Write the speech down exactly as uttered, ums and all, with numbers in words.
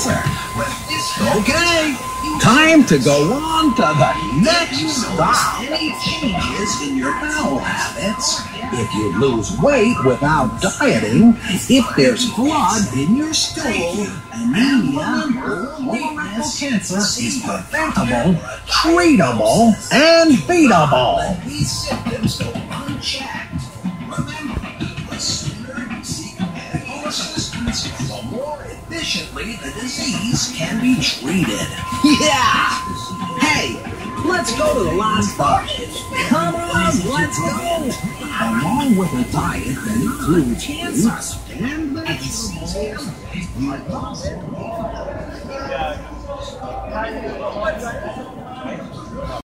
cancer. Okay, time to go on to the next stop. Any changes in your bowel habits? If you lose weight without dieting, if there's blood in your stool, anemia, or colorectal cancer is preventable, treatable, and beatable. These symptoms go unchecked. Remember, the sooner you seek medical assistance, the more efficiently the disease can be treated. Yeah! Hey, let's go to the last part. Come on, let's go! Along with a diet that includes fruits and vegetables, you